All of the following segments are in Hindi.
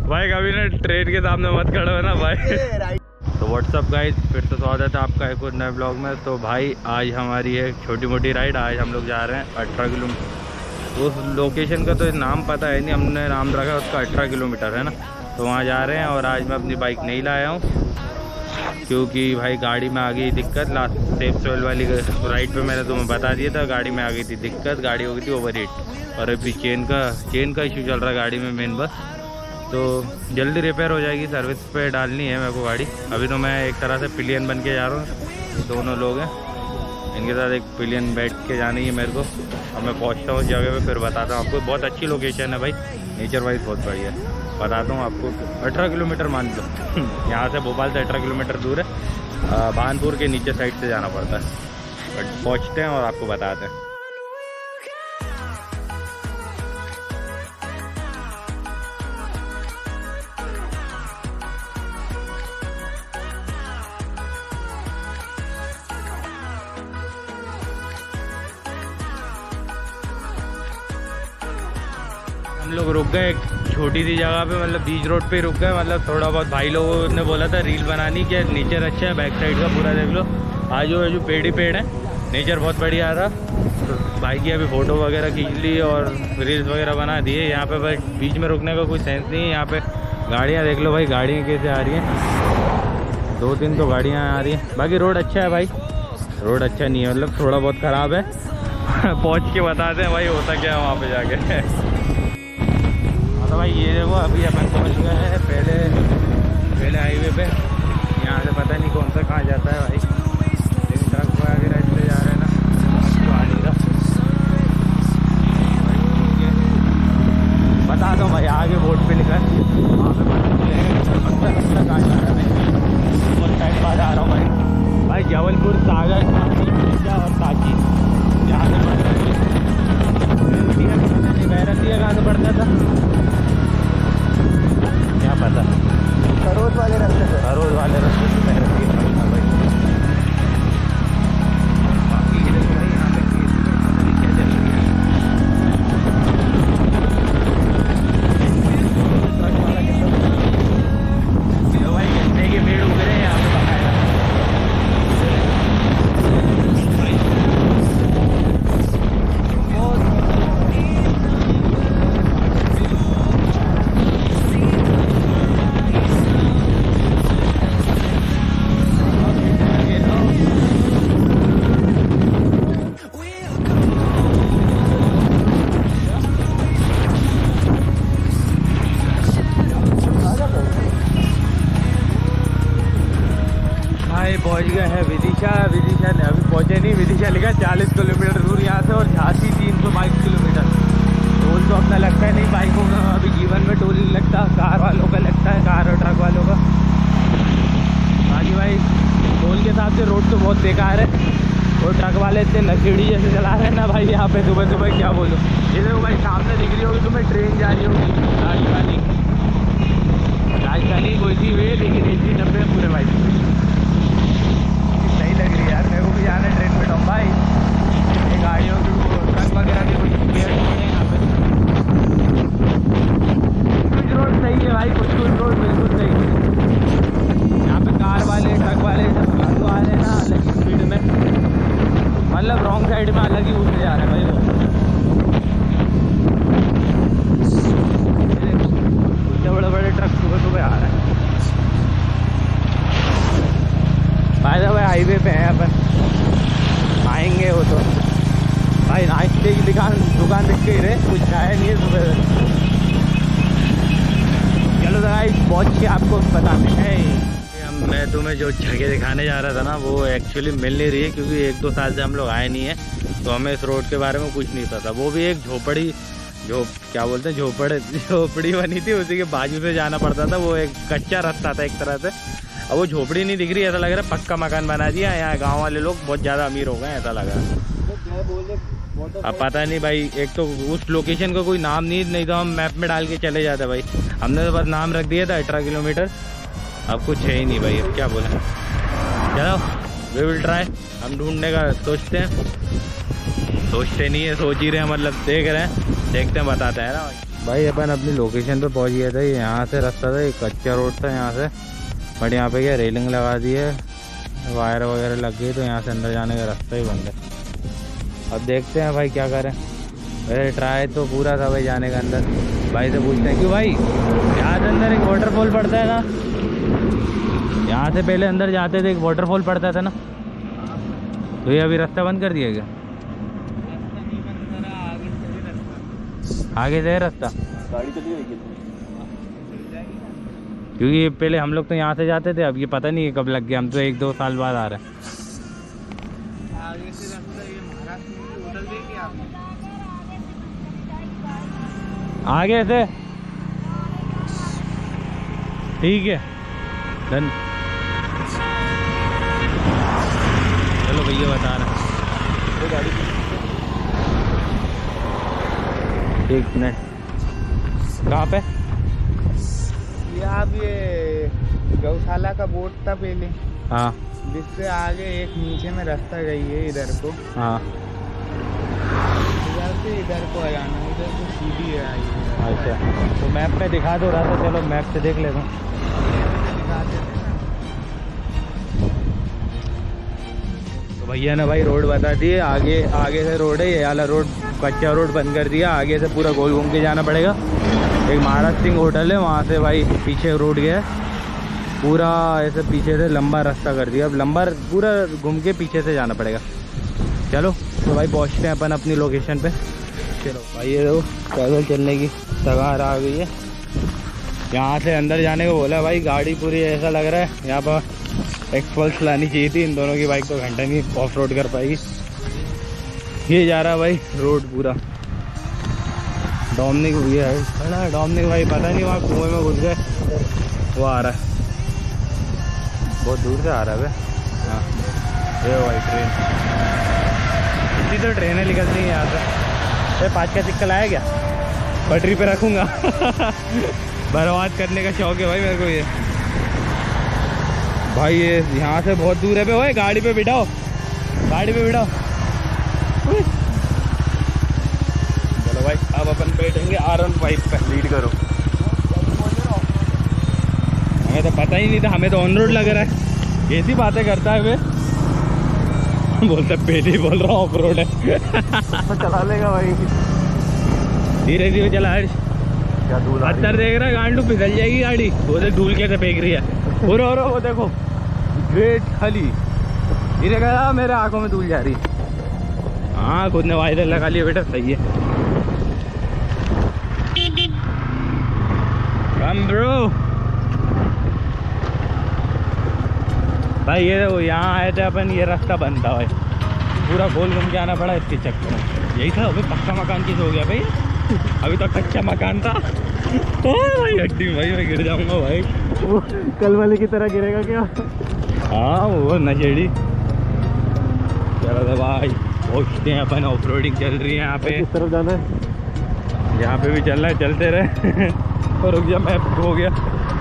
भाई कभी ना ट्रेन के सामने मत खड़े हो ना भाई। तो व्हाट्सअप गाइस, फिर से स्वागत है आपका एक और नए ब्लॉग में। तो भाई आज हमारी है छोटी मोटी राइड। आज हम लोग जा रहे हैं 18 किलोमीटर। उस लोकेशन का तो नाम पता है नहीं, हमने नाम रखा उसका 18 किलोमीटर है ना। तो वहाँ जा रहे हैं। और आज मैं अपनी बाइक नहीं लाया हूँ क्योंकि भाई गाड़ी में आ गई दिक्कत। लास्ट सेफ सोल वाली राइड पे मैंने तुम्हें बता दिया था, गाड़ी में आ गई थी दिक्कत। गाड़ी हो गई थी ओवर हीट और अभी चेन का इशू चल रहा है गाड़ी में मेन बस। तो जल्दी रिपेयर हो जाएगी, सर्विस पे डालनी है मेरे को गाड़ी। अभी तो मैं एक तरह से पिलियन बन के जा रहा हूँ। दोनों लोग हैं, इनके साथ एक पिलियन बैठ के जानी है मेरे को। अब मैं पहुँचता हूँ उस जगह पे, फिर बताता हूँ आपको। बहुत अच्छी लोकेशन है भाई, नेचर वाइज बहुत बढ़िया है। बताता हूँ आपको। 18 किलोमीटर मान लो यहाँ से, भोपाल से 18 किलोमीटर दूर है। भानपुर के नीचे साइड से जाना पड़ता है। बट पहुँचते हैं और आपको बताते हैं। हम लोग रुक गए एक छोटी सी जगह पे, मतलब बीच रोड पे रुक गए। मतलब थोड़ा बहुत भाई लोगों ने बोला था रील बनानी, क्या नेचर अच्छा है बैक साइड का पूरा देख लो। आजू पेड़ ही पेड़ है, नेचर बहुत बढ़िया था। तो भाई की अभी फ़ोटो वगैरह खींच ली और रील्स वगैरह बना दिए। यहाँ पे भाई बीच में रुकने का कोई सेंस नहीं है। यहाँ पे गाड़ियाँ देख लो भाई, गाड़ियाँ कैसे आ रही हैं। 2-3 तो गाड़ियाँ आ रही हैं। बाकी रोड अच्छा है भाई, रोड अच्छा नहीं है, मतलब थोड़ा बहुत ख़राब है। पहुँच के बताते हैं भाई होता क्या है वहाँ पर जाके। तो भाई ये देखो, अभी अपन पहुंच गए हैं पहले हाईवे पे। यहाँ से पता नहीं कौन सा कहाँ जाता है भाई, लेकिन ट्रक वगैरह इससे जा रहे हैं ना, तो आ नहीं रहा। बता दो भाई, आगे बोर्ड पे लिखा है वहाँ पे पता कहाँ जा रहा है। मैं साइड पर जा रहा हूँ भाई जबलपुर, सागर और साची। यहाँ से बैरतिया कहाँ से पड़ता था क्या पता। सरोज वाले रास्ते से बैरतिया पड़ता भाई। बाकी ये देखो भाई, यहाँ पे क्या चल रही है। तो भाई गन्ने के पेड़ उग रहे हैं यहाँ पे बकायदा। पहुंच गए हैं विदिशा ने अभी पहुंचे नहीं। विदिशा लिखा 40 किलोमीटर दूर यहाँ से, और झांसी 322 किलोमीटर। टोल तो अपना लगता है नहीं बाइकों का, अभी जीवन में टोल नहीं लगता, कार वालों का लगता है, कार और ट्रक वालों का। बाकी भाई टोल के हिसाब से रोड तो बहुत बेकार है, और ट्रक वाले इतने लकीड़ी जैसे चला रहे हैं ना भाई यहाँ पे। सुबह क्या बोलो, ये देखो भाई सामने दिख रही होगी तुम्हें ट्रेन जा रही होगी, राजधानी कोई सी वे, लेकिन AC डब्बे पूरे भाई लग रही है यार। मेरे को भी जाना है ट्रेन में टॉप भाई। ये गाड़ियों की ट्रक वगैरह की कुछ केयर नहीं है यहाँ पे। कुछ रोड सही है भाई, कुछ रोड बिल्कुल सही है। यहाँ पे कार वाले ट्रक वाले सब भागो आ रहे हैं ना अलग स्पीड में, मतलब रॉन्ग साइड में अलग ही घूमते जा रहे हैं भाई वो। इतने बड़े ट्रक सुबह आ रहे हैं भाई। भाई हाईवे पे हैं अपन, आएंगे वो तो भाई। नाश्ते की दुकान दिख के ही रहे, कुछ खाया नहीं है सुबह। चलो भाई पहुँच के आपको बताते हैं। मैं तुम्हें जो जगह दिखाने जा रहा था ना, वो एक्चुअली मिल नहीं रही है क्योंकि 1-2 साल से हम लोग आए नहीं है। तो हमें इस रोड के बारे में कुछ नहीं पता था। वो भी एक क्या बोलते हैं झोपड़ी बनी थी, उसी के बाजू से जाना पड़ता था। वो एक कच्चा रास्ता था एक तरह से। अब वो झोपड़ी नहीं दिख रही, ऐसा लग रहा है पक्का मकान बना दिया। यहाँ गांव वाले लोग बहुत ज़्यादा अमीर हो गए ऐसा लग रहा है। अब पता नहीं भाई, एक तो उस लोकेशन का कोई नाम नहीं तो हम मैप में डाल के चले जाते भाई। हमने तो बस नाम रख दिया था 18 किलोमीटर, अब कुछ है ही नहीं भाई। अब क्या बोले, चलो वी विल ट्राई। हम ढूंढने का सोचते नहीं है, सोच ही रहे हैं, मतलब देख रहे हैं, देखते हैं, बताते हैं ना। भाई अपन अपनी लोकेशन पे पहुंच गए थे। यहाँ से रास्ता था, एक कच्चा रोड था यहाँ से, बट यहाँ पे क्या रेलिंग लगा दी है, वायर वगैरह लग गई, तो यहाँ से अंदर जाने का रास्ता ही बंद है। अब देखते हैं भाई क्या करें। वैसे ट्राई तो पूरा था भाई जाने का अंदर। भाई से पूछते हैं क्यों भाई, यहाँ से अंदर एक वाटरफॉल पड़ता है ना, यहाँ से पहले अंदर जाते थे एक वाटरफॉल पड़ता था ना, तो ये अभी रास्ता बंद कर दिया क्या? आगे से है रास्ता, गाड़ी चली गई क्योंकि पहले हम लोग तो यहाँ से जाते थे, अब ये पता नहीं है कब लग गया, हम तो 1-2 साल बाद आ रहे हैं। आगे से रास्ता ये महाराष्ट्र में होटल देखिए आपने, आगे से ठीक है डन। चलो भैया बता रहे हैं वो गाड़ी एक मिनट। कहाँ पे? ये आप ये गौशाला का बोर्ड था पहले, हाँ जिससे आगे एक नीचे में रास्ता गई है इधर को, हाँ इधर से इधर को आ जाना, इधर को सीधी है आई। अच्छा, तो मैप में दिखा दो रहा था, चलो मैप से देख लेता हूँ। दिखाते थे ना, तो भैया ने भाई रोड बता दी है, आगे से रोड है, ये वाला रोड कच्चा रोड बंद कर दिया, आगे से पूरा गोल घूम के जाना पड़ेगा। एक महाराज सिंह होटल है, वहाँ से भाई पीछे रोड गया है, पूरा ऐसे पीछे से लंबा रास्ता कर दिया, अब लंबा पूरा घूम के पीछे से जाना पड़ेगा। चलो तो भाई पहुँचते हैं अपन अपनी लोकेशन पे। चलो भाई ये देखो पैदल चलने की तगार आ गई है। यहाँ से अंदर जाने को बोला भाई, गाड़ी पूरी ऐसा लग रहा है यहाँ पर एक्सपल्स लानी चाहिए थी, इन दोनों की बाइक तो घंटा नहीं ऑफ रोड कर पाएगी। ये जा रहा है भाई रोड पूरा, डोमिनिक भैया है, डोमिनिक भाई पता नहीं वहाँ कुएं में घुस गए, वो आ रहा है, बहुत दूर से आ रहा है भाई। हाँ ये भाई ट्रेन, इतनी तो ट्रेनें निकलती हैं यहाँ से। 5 का सिक्का लाया क्या? पटरी पे रखूँगा बर्बाद करने का शौक है भाई मेरे को ये। भाई ये यहाँ से बहुत दूर है बे, ओए गाड़ी पे बिठाओ, गाड़ी पे बिठाओ। चलो भाई अब अपन बैठेंगे R15 पे, लीड करो। हमें तो पता ही नहीं था, हमें तो ऑन रोड लग रहा है, ऐसी बातें करता है वे बोलता पहले ही बोल रहा हूँ ऑफ रोड है चला लेगा भाई, धीरे धीरे चला। क्या धूल आ रही पत्थर देख रहा है, गांडू फिसल जाएगी गाड़ी, वो तो धूल कैसे फेंक रही है। वो देखो ग्रेट खाली, धीरे गया, मेरे आंखों में धूल जा रही। हाँ खुद ने वाइजर लगा लिया बेटा, सही है। कम ब्रो भाई, ये देखो यहाँ आए थे अपन, ये रास्ता बंद था भाई, पूरा गोल घूम के आना पड़ा इसके चक्कर में। यही था अभी पक्का मकान किस हो गया भाई, अभी तो कच्चा मकान था। ओ भाई हड्डी भाई, मैं गिर जाऊंगा भाई, वो कल वाले की तरह गिरेगा क्या? हाँ वो नशेड़ी। चलो तो भाई पहुँचते हैं अपन, ऑफ रोडिंग चल रही है यहाँ पे। किस तरफ जाना है? यहाँ पे भी चल रहा है, चलते रहे और रुक जा, मैप हो गया,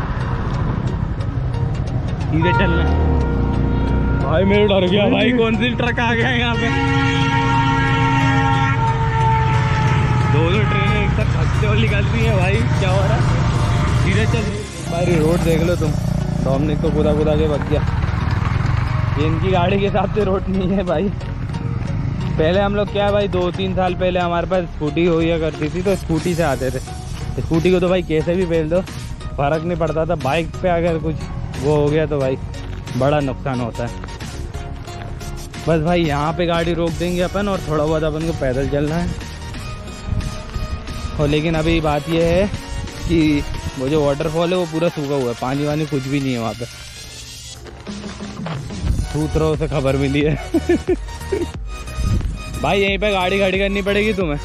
सीधे चलना भाई। मेरे डर गया भाई, कौन सी ट्रक आ गया यहाँ पे, 2 ट्रेनें एक साथ खच्चे और निकलती है भाई, क्या हो रहा है? सीधे चल भाई, रोड देख लो तुम, डोमिनिक तो खुदा के बच गया। इनकी गाड़ी के हिसाब से रोड नहीं है भाई। पहले हम लोग क्या भाई 2-3 साल पहले हमारे पास स्कूटी हुआ करती थी, तो स्कूटी से आते थे। स्कूटी को तो भाई कैसे भी फेल दो, फर्क नहीं पड़ता था। बाइक पे अगर कुछ वो हो गया तो भाई बड़ा नुकसान होता है। बस भाई यहाँ पे गाड़ी रोक देंगे अपन, और थोड़ा बहुत अपन को पैदल चलना है। और लेकिन अभी बात यह है कि वो जो वाटरफॉल है वो पूरा सूखा हुआ है, पानी वानी कुछ भी नहीं है वहाँ पे। सूत्रों से खबर मिली है भाई यहीं पे गाड़ी खड़ी करनी पड़ेगी तुम्हें,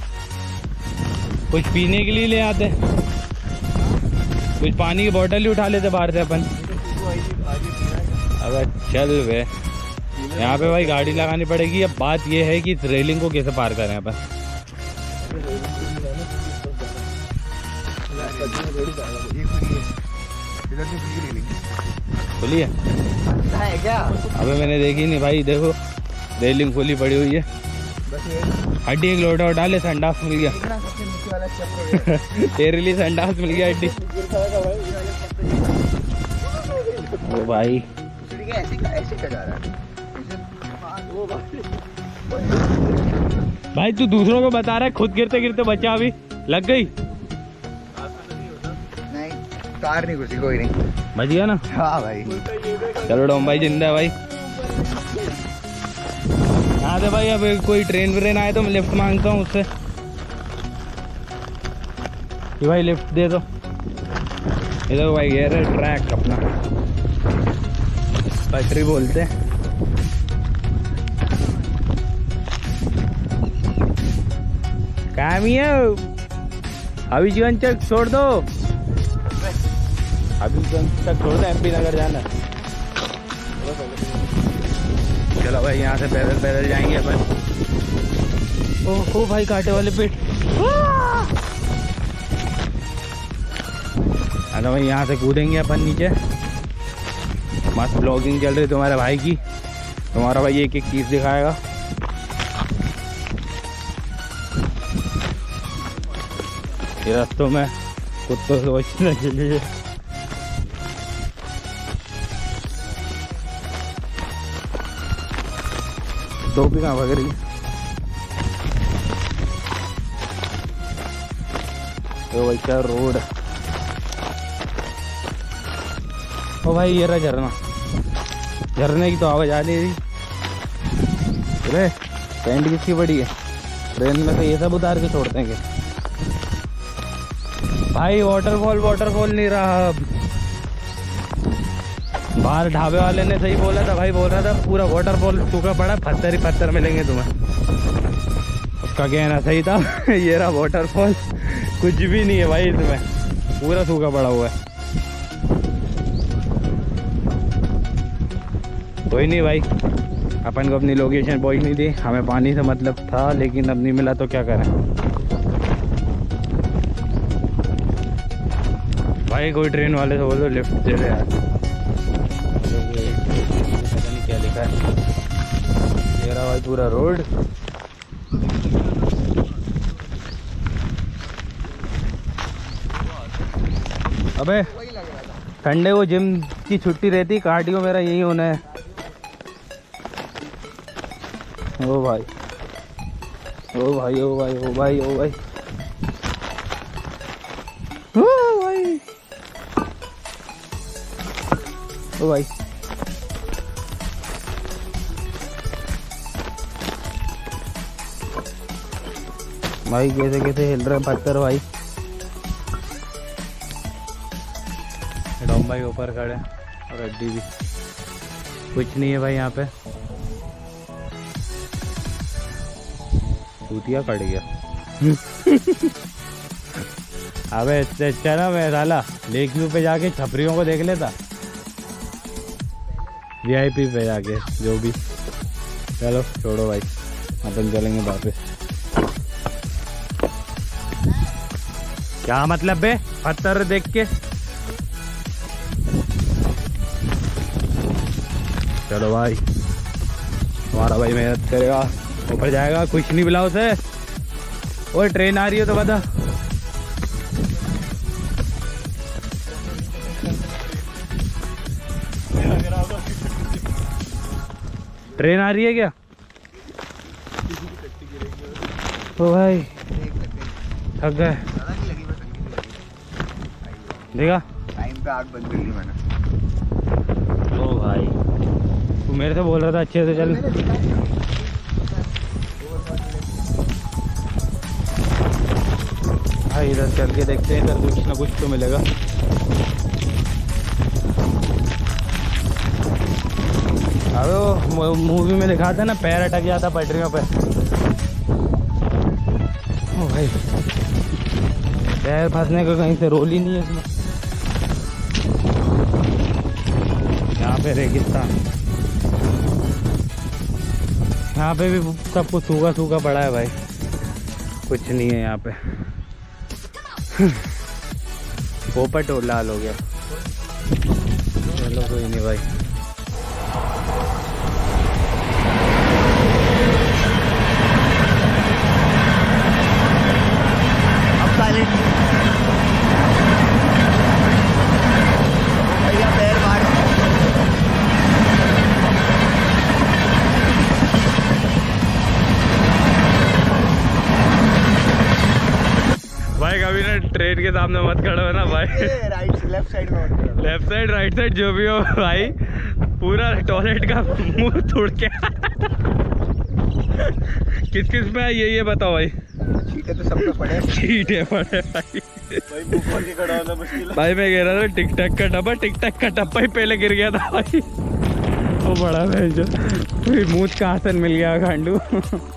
कुछ पीने के लिए ले आते, कुछ पानी की बोतल ही उठा लेते बाहर से अपन। अबे चल वे, यहाँ पे भाई गाड़ी लगानी पड़ेगी। अब बात ये है कि इस रेलिंग को कैसे पार करें अपन। खुली है क्या? अबे मैंने देखी नहीं भाई, देखो रेलिंग खुली पड़ी हुई है। बस यही। हड्डी एक लोटा डाले, संडास मिल गया। सबसे नीचे वाला चप्पल तेरे लिए संडास मिल गया हड्डी। ओ भाई ऐसे क्या जा रहा है? भाई तू दूसरों को बता रहा है, खुद गिरते गिरते बचा अभी लग गई। नहीं, कार नहीं घुसी, कोई नहीं, बच गया ना। हाँ भाई। चलो डोम भाई जिंदा है भाई। यहाँ से भाई अब कोई ट्रेन व्रेन आए तो मैं लिफ्ट मांगता हूँ उससे कि भाई लिफ्ट दे दो। इधर भाई ये रहा ट्रैक अपना, पटरी बोलते हैं। अभी जीवन तक छोड़ दो, अभी तक छोड़ दो, एमपी नगर जाना। चलो भाई यहाँ से पैदल पैदल जाएंगे अपन। ओहो भाई कांटे वाले पेट। अरे भाई यहाँ से कूदेंगे अपन नीचे। मस्त ब्लॉगिंग चल रही तुम्हारे भाई की, तुम्हारा भाई एक एक चीज दिखाएगा। ये रास्तों में कुत्तों से बचने के लिए टोपी कहाँ भाग रही है? तो भाई क्या रोड है। ओ भाई ये रहा झरना, झरने की तो आवाज आ नहीं रही। अरे टेंट किसकी बड़ी है, ट्रेन में से ये सब उतार के छोड़ देंगे भाई। वाटरफॉल नहीं रहा। बाहर ढाबे वाले ने सही बोला था भाई, बोल रहा था पूरा वाटरफॉल सूखा पड़ा, पत्थर ही पत्थर मिलेंगे तुम्हें। उसका कहना सही था। ये रहा वाटरफॉल, कुछ भी नहीं है भाई इसमें, पूरा सूखा पड़ा हुआ है। कोई नहीं भाई, अपन को अपनी लोकेशन पहुंचनी थी, हमें पानी से मतलब था, लेकिन अब नहीं मिला तो क्या करें भाई। कोई ट्रेन वाले से बोलो लिफ्ट दे दे यार। पता नहीं क्या लिखा है। ये रहा भाई पूरा रोड। अबे संडे को जिम की छुट्टी रहती, कार्डियो मेरा यही होना है। ओ भाई ओ भाई ओ भाई ओ भाई ओ भाई ओ भाई ओ भाई। भाई कैसे कैसे हिल रहे पत्थर भाई। डॉम भाई ऊपर खड़े और अड्डी भी कुछ नहीं है भाई यहाँ पे। टूटिया कट गया। अबे अच्छा ना मैं साला लेक व्यू पे जाके छपरियों को देख लेता, वीआईपी पे जाके जो भी। चलो छोड़ो भाई, अपन चलेंगे वापस। क्या मतलब बे पत्थर देख के। चलो भाई, तुम्हारा भाई मेहनत करेगा, ऊपर जाएगा, कुछ नहीं मिला उसे। और ट्रेन आ रही है तो बता। ट्रेन आ रही है क्या? ओ भाई थक गए। देखा टाइम पे आग बंद कर ली मैंने। ओ भाई तू मेरे से बोल रहा था अच्छे से चल। भाई इधर चल के देखते हैं, इधर कुछ ना कुछ तो मिलेगा। अरे वो मूवी में दिखाते ना, पैर अटक जाता पटरियों पे। ओ भाई पैर फंसने का कहीं से रोल ही नहीं है इसमें। यहाँ पे रेगिस्तान, यहाँ पे भी सब कुछ सूखा सूखा पड़ा है भाई, कुछ नहीं है यहाँ पे। पोपट और लाल हो गया। चलो कोई नहीं भाई। ट्रेन के सामने मत खड़ो है ना भाई। राइट लेफ्ट साइड में मत खड़ो। लेफ्ट साइड राइट साइड जो भी हो भाई, पूरा टॉयलेट का मुंह तोड़ के किस किस पे है ये बताओ भाई। छींटे तो सबको पड़े। छींटे पड़े भाई। भाई मुंह खोल के खड़ा होना मुश्किल है भाई। मैं कह रहा था टिक टैक का डब्बा ही पहले गिर गया था भाई। वो बड़ा भाई जो पूरी मूंछ का आसन मिल गया गांडू।